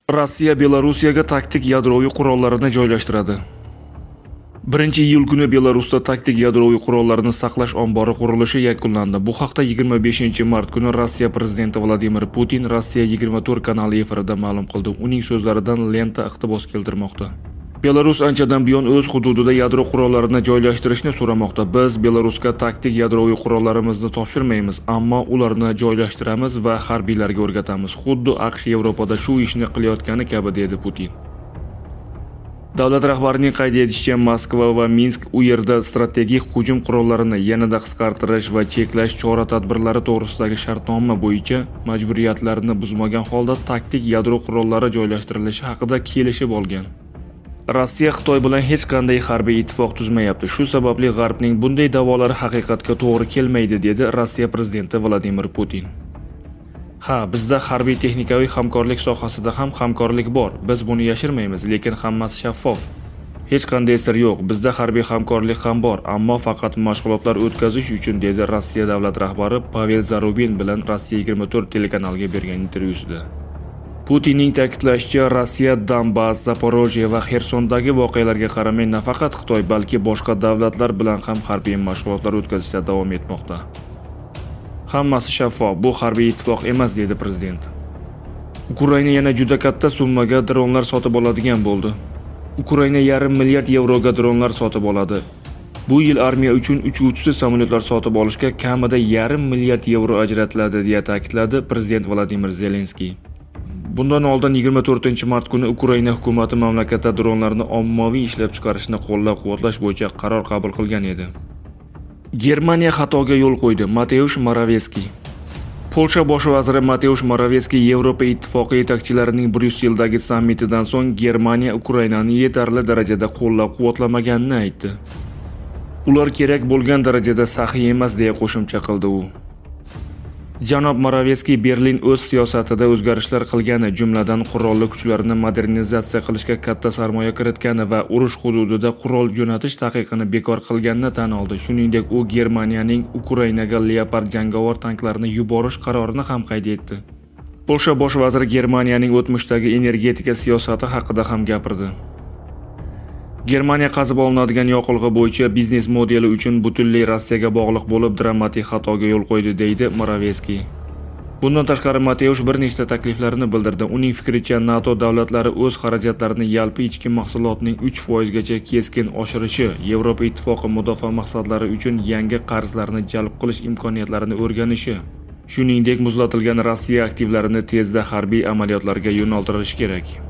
Rossiya Belorussiyaga taktik yadroviy qurollarini joylashtiradi. 1-iyul kuni Belarusda taktik yadroviy qurollarni saqlash ombori qurilishi yakunlandi. Bu haqda 25-mart kuni Rossiya prezidenti Vladimir Putin Rossiya 24 kanali efirida ma'lum qildi. Uning so'zlaridan lenta iqtibos keltirmoqda. Belarus anchadan buyon o'z hududida yadro qurollarini joylashtirishni so'ramoqda. Biz Belarusga taktik yadroviy qurollarimizni topshirmaymiz, ammo ularni joylashtiramiz va harbiylarga o'rgatamiz. Xuddi AQSh Yevropada shu ishni qilayotgani kabi, dedi Putin. Davlat rahbarining qayd etishicha, Moskva va Minsk u yerda strategik hujum qurollarini yanada qisqartirish va cheklash chora-tadbirlari to'g'risidagi shartnoma bo'yicha majburiyatlarini buzmagan holda taktik yadro qurollari joylashtirilishi haqida kelishib olgan. Rossiya Xitoy bilan hech qanday harbiy ittifoq tuzmayapti. Shu sababli G'arbning bunday da'volari haqiqatga to'g'ri kelmaydi, dedi Rossiya prezidenti Vladimir Putin. Ha, bizda harbiy texnikaviy hamkorlik sohasida ham hamkorlik bor. Biz buni yashirmaymiz, lekin hammasi shaffof. Hech qanday sir yo'q. Bizda harbiy hamkorlik ham bor, ammo faqat mashg'ulotlar o'tkazish uchun, dedi Rossiya davlat rahbari Pavel Zarubin bilan Rossiya 24 telekanaliga bergan intervyusida. Putinning ta'kidlashicha, Rossiya Donbass, Zaporojye va Xersondagi voqealarga qaramay nafaqat Xitoy, balki boshqa davlatlar bilan ham harbiy mashg'ulotlar o'tkazishda davom etmoqda. Hammasi shaffof, bu harbiy ittifoq emas, dedi prezident. Ukraina yana juda katta summaga dronlar sotib oladigan bo'ldi. Ukraina $500 milliard yevroga dronlar sotib oladi. Bu yil armiya uchun uchuvchisiz samolyotlar sotib olishga kamida $500 milliard yevro ajratiladi, deya ta'kidladi prezident Vladimir Zelenskiy. Bundan oldin 24-mart kuni Ukraina hukumati mamlakatda dronlarni ommaviy ishlab chiqarishni qo'llab-quvvatlash bo'yicha qaror qabul qilgan edi. Germaniya xatoga yo'l qo'ydi. Mateusz Morawiecki. Polsha bosh vaziri Mateusz Morawiecki Yevropa ittifoqi yetakchilarining Bryusseldagi sammitidan so'ng Germaniya Ukrainani yetarli darajada qo'llab-quvvatlamaganini aytdi. Ular kerak bo'lgan darajada saxiy emas, deya qo'shimcha qildi u. Janob Morawiecki Berlin o'z siyosatida o'zgarishlar qilgani, jumladan qurolli kuchlarni modernizatsiya qilishga katta sarmoya kiritgani va urush hududida qurol jo'natish taqiqini bekor qilganini tan oldi. Shuningdek, u Germaniyaning Ukrainaga Leopard jangovar tanklarini yuborish qarorini ham qayd etdi. Polsha bosh vaziri Germaniyaning o'tmishdagi energetika siyosati haqida ham gapirdi. Germaniya qazib olinadigan yoqilg'i bo'yicha biznes modeli uchun butunlay Rossiyaga bog'liq bo'lib, dramatik xatoga yo'l qo'ydi, deydi Morawiecki. Bundan tashqari Mateusz bir nechta takliflarini bildirdi. Uning fikricha, NATO davlatlari o'z xarajatlarini yalpi ichki mahsulotning 3% gacha keskin oshirishi, Yevropa ittifoqi mudofaa maqsadlari uchun yangi qarzlarni jalb qilish imkoniyatlarini o'rganishi, shuningdek, muzlatilgan Rossiya aktivlarini tezda harbiy amaliyotlarga yo'naltirish kerak.